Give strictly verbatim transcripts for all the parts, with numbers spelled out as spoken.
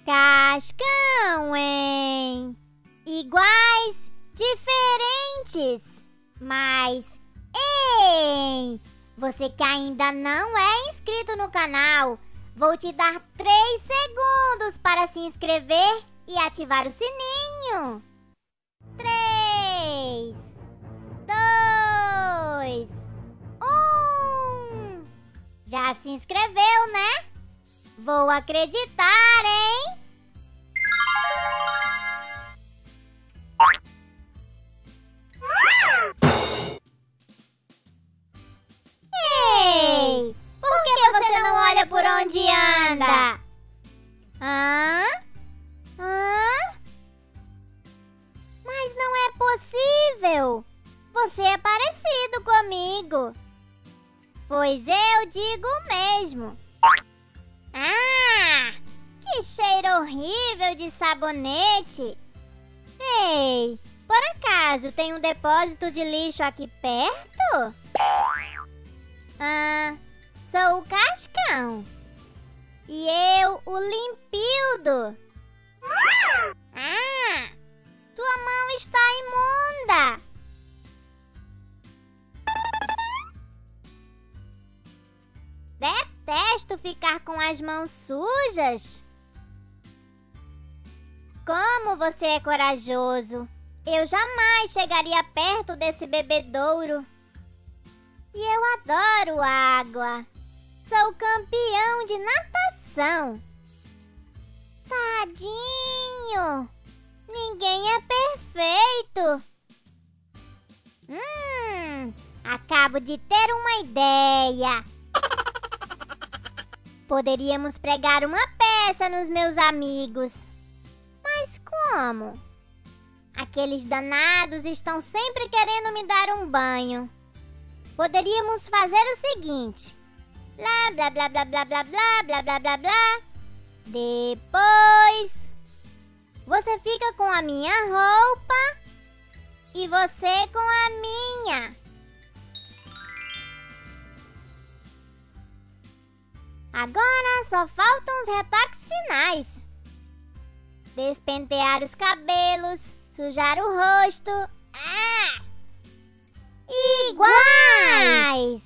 Cascão, hein? Iguais, diferentes, mas, ei! Você que ainda não é inscrito no canal, vou te dar três segundos para se inscrever e ativar o sininho. Três, dois, um. Já se inscreveu, né? Vou acreditar, hein? Ei! Por que você não olha por onde anda? Hã? Hã? Mas não é possível! Você é parecido comigo. Pois eu digo mesmo. Ah! Que cheiro horrível de sabonete! Ei, por acaso tem um depósito de lixo aqui perto? Ah, sou o Cascão. E eu, o Limpildo. Ah, sua mão está imunda. Detesto ficar com as mãos sujas. Como você é corajoso! Eu jamais chegaria perto desse bebedouro. E eu adoro água. Sou campeão de natação. Tadinho! Ninguém é perfeito. Hum, acabo de ter uma ideia. Poderíamos pregar uma peça nos meus amigos. Mas como? Aqueles danados estão sempre querendo me dar um banho. Poderíamos fazer o seguinte. Blá, blá, blá, blá, blá, blá, blá, blá, blá, blá, blá. Depois, você fica com a minha roupa e você com a minha. Agora só faltam os retoques finais. Despentear os cabelos, sujar o rosto. Ah! Iguais!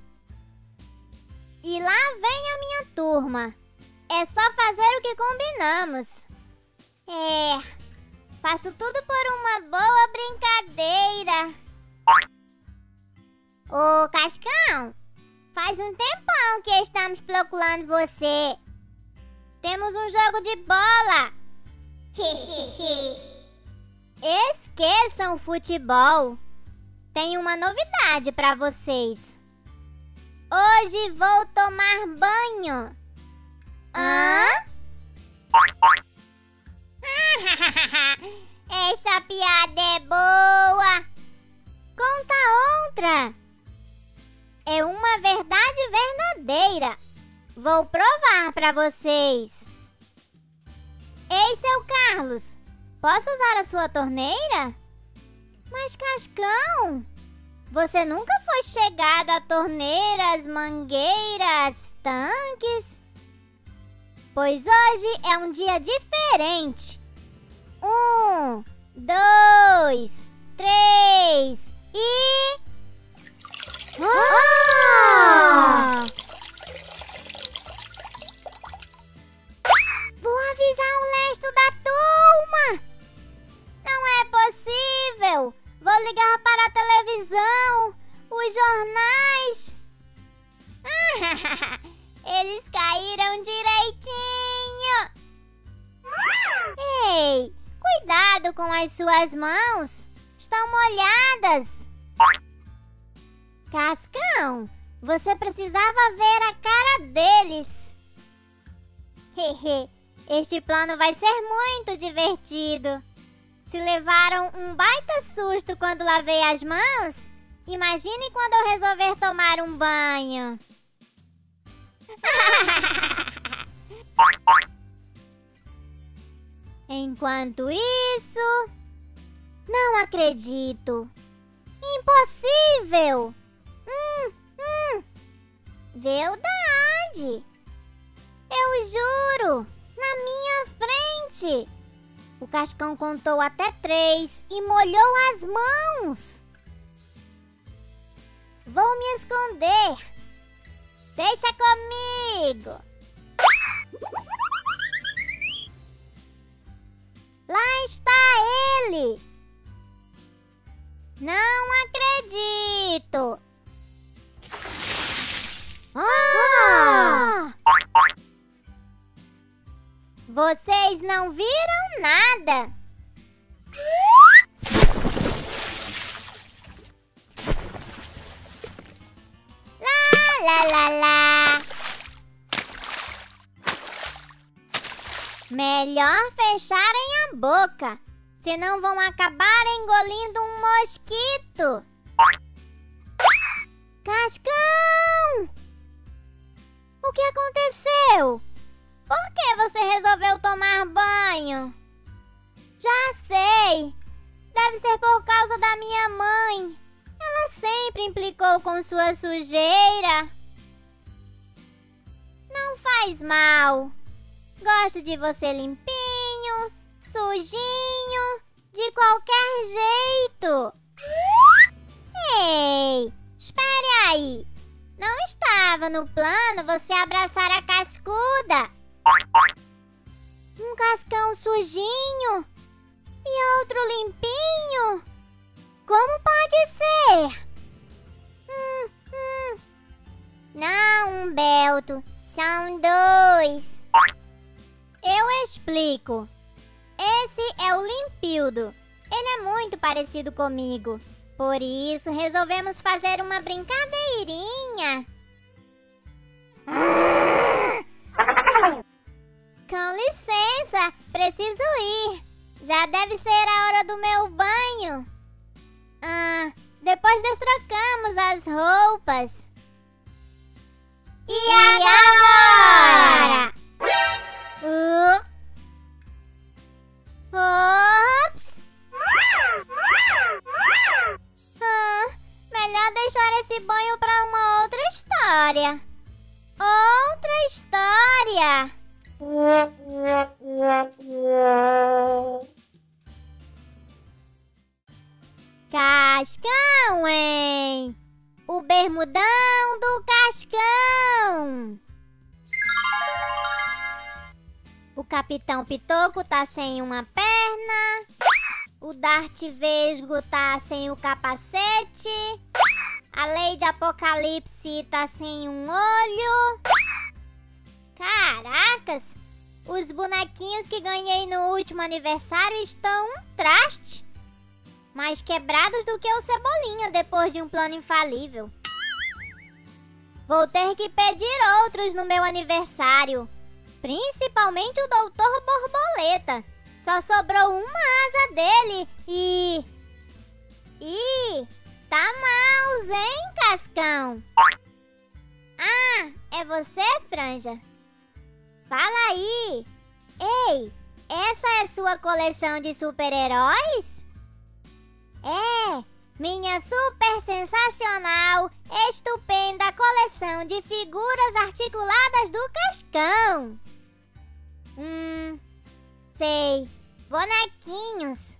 E lá vem a minha turma. É só fazer o que combinamos. É, faço tudo por uma boa brincadeira. Ô, Cascão, faz um tempão que estamos procurando você. Temos um jogo de bola. Esqueçam o futebol. Tenho uma novidade para vocês. Hoje vou tomar banho. Hã? Essa piada é boa. Conta outra. É uma verdade verdadeira. Vou provar para vocês. Ei, seu Carlos, posso usar a sua torneira? Mas, Cascão, você nunca foi chegado a torneiras, mangueiras, tanques? Pois hoje é um dia diferente. Um, dois, três e... Oh! Vou avisar o resto da turma. Não é possível. Vou ligar para a televisão, os jornais. Eles caíram direitinho. Ei, cuidado com as suas mãos. Estão molhadas. Cascão, você precisava ver a cara deles. Hehe, este plano vai ser muito divertido. Se levaram um baita susto quando lavei as mãos, imagine quando eu resolver tomar um banho. Enquanto isso... Não acredito. Impossível. Hum, hum. Verdade. Eu juro. Na minha frente. sorte! O Cascão contou até três e molhou as mãos. Vou me esconder. Deixa comigo. Lá está ele. Não acredito. Ah! Vocês não viram nada. Lá, lá, lá, lá. Melhor fecharem a boca, senão vão acabar engolindo um mosquito. Cascão! O que aconteceu? Por que você resolveu tomar banho? Já sei! Deve ser por causa da minha mãe. Ela sempre implicou com sua sujeira. Não faz mal. Gosto de você limpinho, sujinho, de qualquer jeito. Ei, espere aí. Não estava no plano você abraçar a cascuda. Um cascão sujinho e outro limpinho? Como pode ser? Hum, hum. Não, Humberto, são dois. Eu explico. Esse é o Limpildo. Ele é muito parecido comigo. Por isso, resolvemos fazer uma brincadeirinha. Com licença, preciso ir. Já deve ser a hora do meu banho. Ah, depois destrocamos as roupas. E, e agora? Uh. Ops! Ah, melhor deixar esse banho para uma outra história. Outra história. Cascão, hein? O bermudão do Cascão. O Capitão Pitoco tá sem uma perna. O Darth Vesgo tá sem o capacete. A Lady Apocalipse tá sem um olho. Caracas! Os bonequinhos que ganhei no último aniversário estão um traste. Mais quebrados do que o Cebolinha depois de um plano infalível. Vou ter que pedir outros no meu aniversário. Principalmente o Doutor Borboleta. Só sobrou uma asa dele e... Ih, tá mouse, hein, Cascão? Ah, é você, Franja? Fala aí. Ei, essa é sua coleção de super-heróis? É, minha super sensacional, estupenda coleção de figuras articuladas do Cascão. Hum, sei, bonequinhos.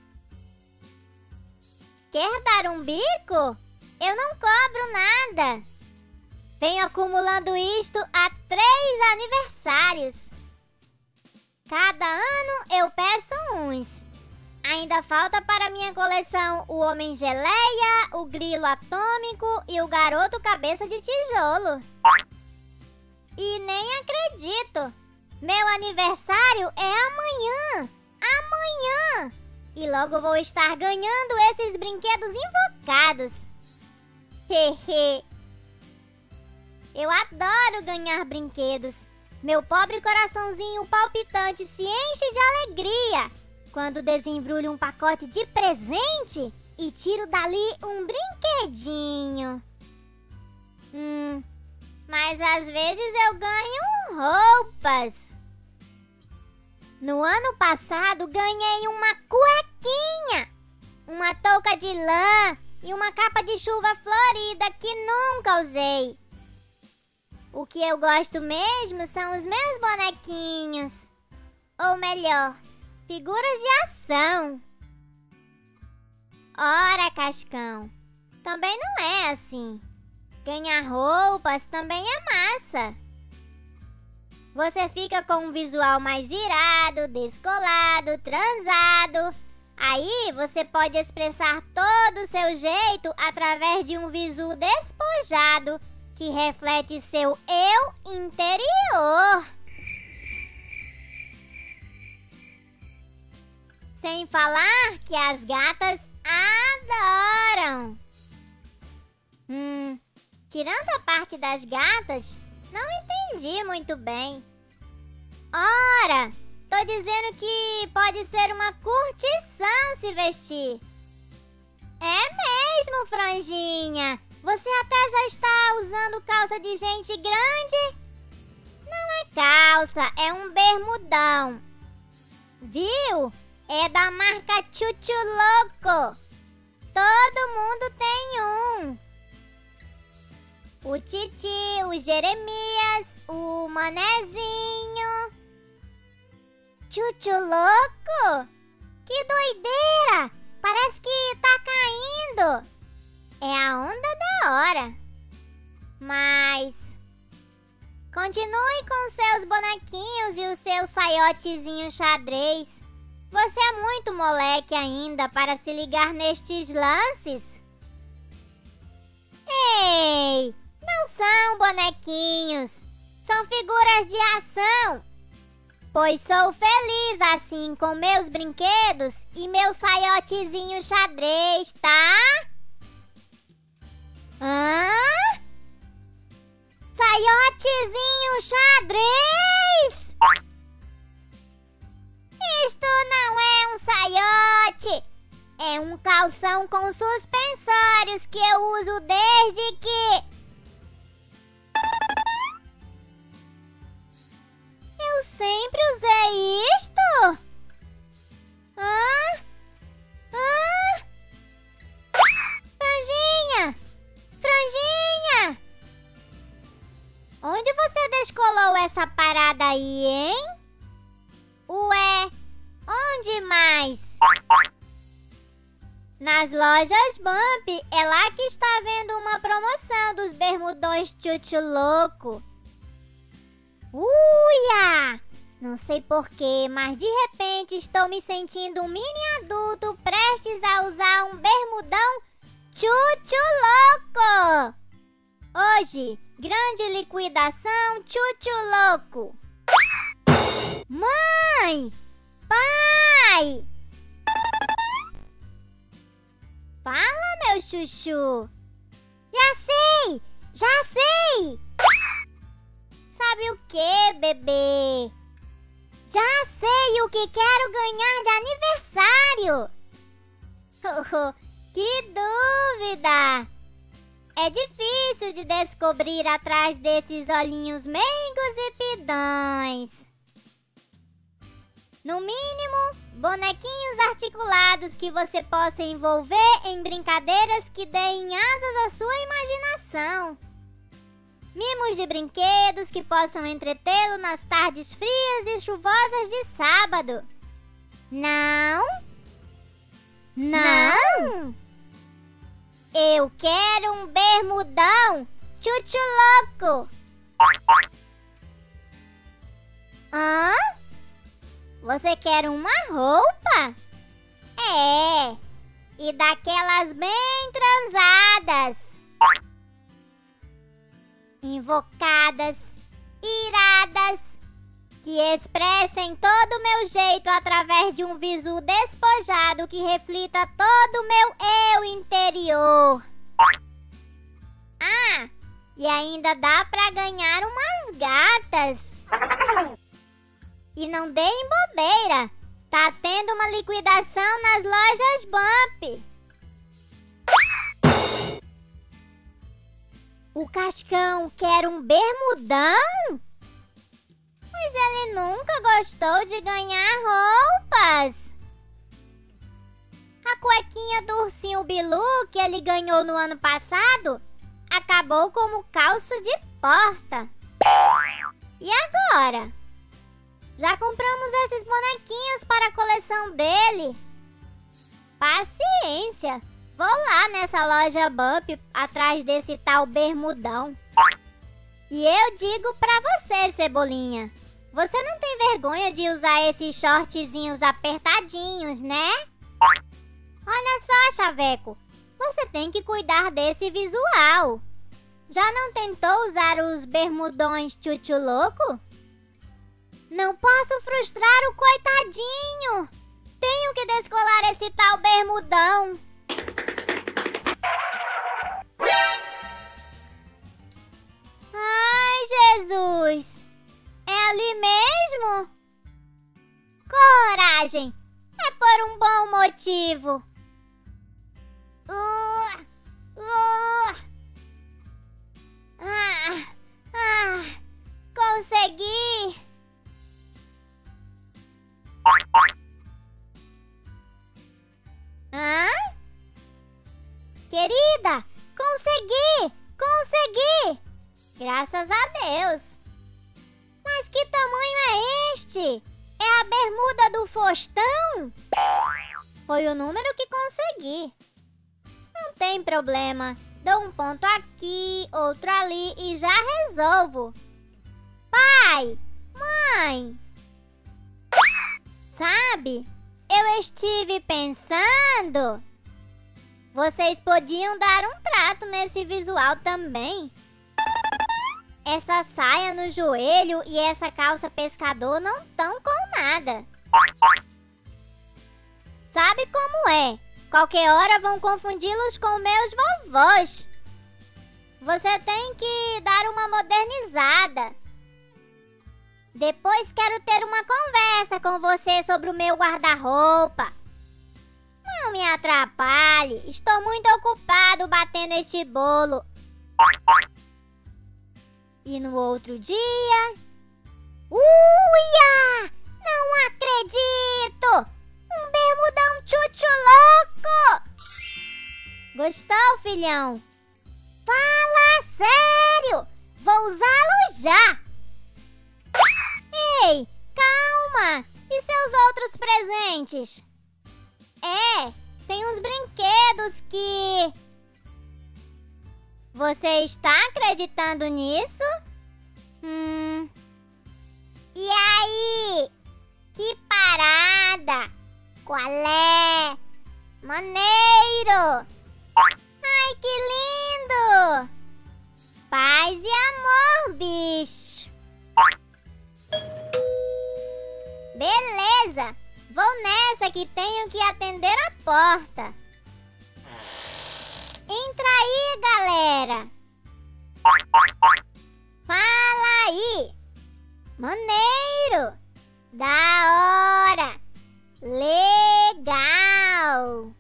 Quer dar um bico? Eu não cobro nada. Venho acumulando isto há três aniversários. Cada ano eu peço uns. Ainda falta para minha coleção o Homem Geleia, o Grilo Atômico e o Garoto Cabeça de Tijolo. E nem acredito. Meu aniversário é amanhã. Amanhã. E logo vou estar ganhando esses brinquedos invocados. Hehe. Eu adoro ganhar brinquedos. Meu pobre coraçãozinho palpitante se enche de alegria quando desembrulho um pacote de presente e tiro dali um brinquedinho. Hum, mas às vezes eu ganho roupas. No ano passado ganhei uma cuequinha, uma touca de lã e uma capa de chuva florida que nunca usei. O que eu gosto mesmo são os meus bonequinhos. Ou melhor, figuras de ação. Ora, Cascão, também não é assim. Ganhar roupas também é massa. Você fica com um visual mais irado, descolado, transado. Aí você pode expressar todo o seu jeito através de um visu despojado que reflete seu eu interior. Sem falar que as gatas adoram. Hum, tirando a parte das gatas, não entendi muito bem. Ora, tô dizendo que pode ser uma curtição se vestir. É mesmo, Franjinha. Você até já está usando calça de gente grande? Não é calça, é um bermudão. Viu? É da marca Chuchu Louco. Todo mundo tem um. O Titi, o Jeremias, o Manezinho. Chuchu Louco? Que doideira! Parece que tá caindo. É a onda da hora. Mas continue com seus bonequinhos e o seu saiotezinho xadrez. Você é muito moleque ainda para se ligar nestes lances. Ei, não são bonequinhos, são figuras de ação. Pois sou feliz assim com meus brinquedos e meu saiotezinho xadrez, tá? Hã? Saiotezinho xadrez? Isto não é um saiote, é um calção com suspensórios que eu uso desde que... Eu sempre usei isto? Hã? Hã? Franjinha! Franjinha! Onde você descolou essa parada aí, hein? Ué, onde mais? Nas lojas Bump, é lá que está vendo uma promoção dos bermudões Chuchu Louco. Uia! Não sei porquê, mas de repente estou me sentindo um mini adulto prestes a usar um bermudão Chuchu Louco. Hoje, grande liquidação Chuchu Louco. Mãe! Pai! Fala, meu chuchu. Já sei! Já sei! Sabe o que, bebê? Já sei o que quero ganhar de aniversário! Que dúvida! É difícil de descobrir atrás desses olhinhos meigos e pidões. No mínimo, bonequinhos articulados que você possa envolver em brincadeiras que deem asas à sua imaginação. Mimos de brinquedos que possam entretê-lo nas tardes frias e chuvosas de sábado. Não? Não? Eu quero um bermudão Chuchu Louco. Hã? Você quer uma roupa? É, e daquelas bem transadas, invocadas, iradas, que expressem todo o meu jeito através de um visu despojado que reflita todo o meu eu interior. Ah, e ainda dá pra ganhar umas gatas. E não deem bobeira, tá tendo uma liquidação nas lojas Bump. O Cascão quer um bermudão? Mas ele nunca gostou de ganhar roupas. A cuequinha do ursinho Bilu que ele ganhou no ano passado acabou como calço de porta. E agora? Já compramos esses bonequinhos para a coleção dele. Paciência. Vou lá nessa loja Bump atrás desse tal bermudão. E eu digo pra você, Cebolinha. Você não tem vergonha de usar esses shortzinhos apertadinhos, né? Olha só, Chaveco. Você tem que cuidar desse visual. Já não tentou usar os bermudões tchutchu louco? Não posso frustrar o coitadinho. Tenho que descolar esse tal bermudão. Ai, Jesus. É ali mesmo? Coragem. É por um bom motivo. Uh, uh. Ah, ah, consegui. Hã? Querida, consegui, consegui. Graças a Deus. Mas que tamanho é este? É a bermuda do Faustão? Foi o número que consegui. Não tem problema. Dou um ponto aqui, outro ali e já resolvo. Pai, mãe. Sabe, eu estive pensando. Vocês podiam dar um trato nesse visual também. Essa saia no joelho e essa calça pescador não estão com nada. Sabe como é? Qualquer hora vão confundi-los com meus vovós. Você tem que dar uma modernizada. Depois quero ter uma conversa com você sobre o meu guarda-roupa. Não me atrapalhe. Estou muito ocupado batendo este bolo. E no outro dia... Uia! Não acredito! Um bermudão tchutchu louco! Gostou, filhão? Fala sério! Vou usá-lo já! Ei, calma! E seus outros presentes? É, tem uns brinquedos que... Você está acreditando nisso? Hum... E aí? Que parada! Qual é? Maneiro! Ai, que lindo! Paz e amor, bicho! Beleza! Vou nessa que tenho que atender a porta. Entra aí, galera! Fala aí! Maneiro! Da hora! Legal!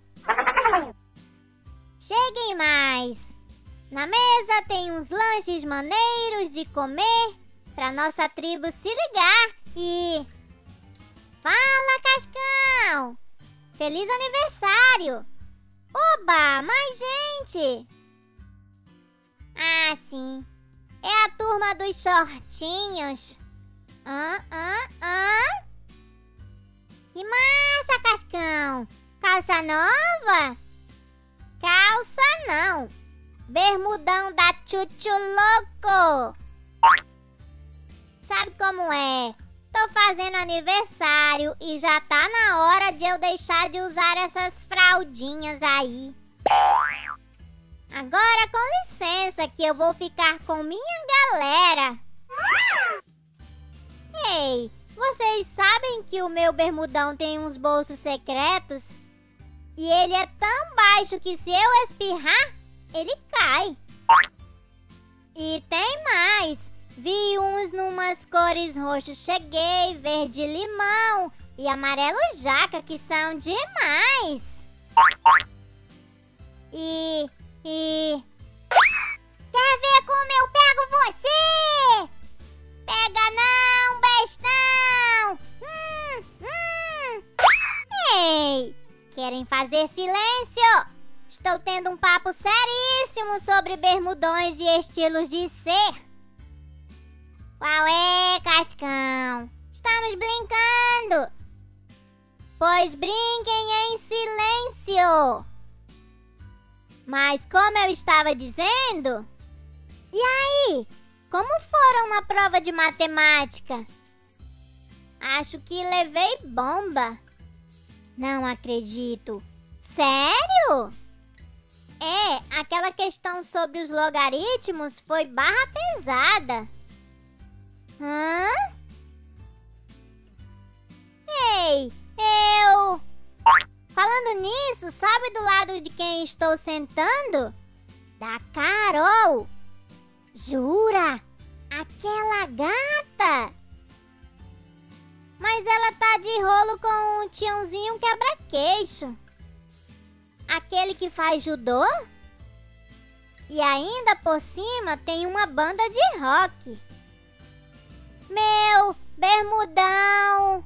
Cheguem mais! Na mesa tem uns lanches maneiros de comer pra nossa tribo se ligar e... Fala, Cascão! Feliz aniversário! Oba, mais gente! Ah, sim. É a turma dos shortinhos. Ah, ah, ah. Que massa, Cascão! Calça nova? Calça não. Bermudão da Tchutchu Louco. Sabe como é? Tô fazendo aniversário e já tá na hora de eu deixar de usar essas fraldinhas aí. Agora, com licença, que eu vou ficar com minha galera. Ei, vocês sabem que o meu bermudão tem uns bolsos secretos? E ele é tão baixo que se eu espirrar, ele cai. E tem mais. Vi uns numas cores roxo cheguei, verde limão e amarelo jaca, que são demais. E... e... Quer ver como eu pego você? Pega não, bestão! Hum, hum. Ei, querem fazer silêncio? Estou tendo um papo seríssimo sobre bermudões e estilos de ser. Qual é, Cascão? Está estamos brincando. Pois brinquem em silêncio. Mas como eu estava dizendo... E aí? Como foram na prova de matemática? Acho que levei bomba. Não acredito. Sério? É, aquela questão sobre os logaritmos foi barra pesada. Hã? Ei, eu... Falando nisso, sabe do lado de quem estou sentando? Da Carol. Jura? Aquela gata? Mas ela tá de rolo com um tiãozinho quebra-queixo. Aquele que faz judô? E ainda por cima tem uma banda de rock. Meu bermudão!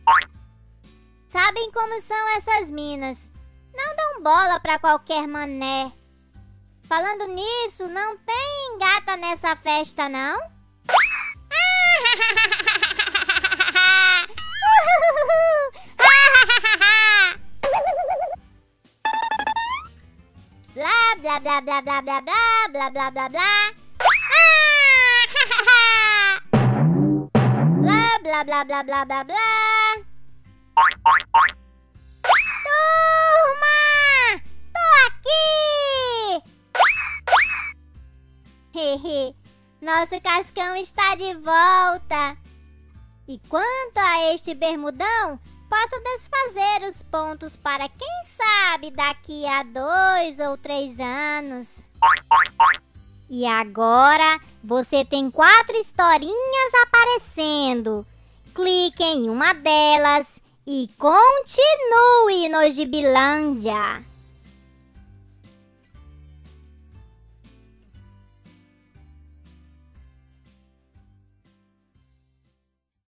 Sabem como são essas minas? Não dão bola pra qualquer mané. Falando nisso, não tem gata nessa festa, não? Blá, blá, blá, blá, blá, blá, blá, blá, blá, blá, blá. Blá, blá, blá, blá, blá, blá, blá. Turma! Tô aqui! Hehe, nosso Cascão está de volta. E quanto a este bermudão, posso desfazer os pontos para quem sabe daqui a dois ou três anos. E agora você tem quatro historinhas aparecendo. Clique em uma delas e continue no Gibilândia.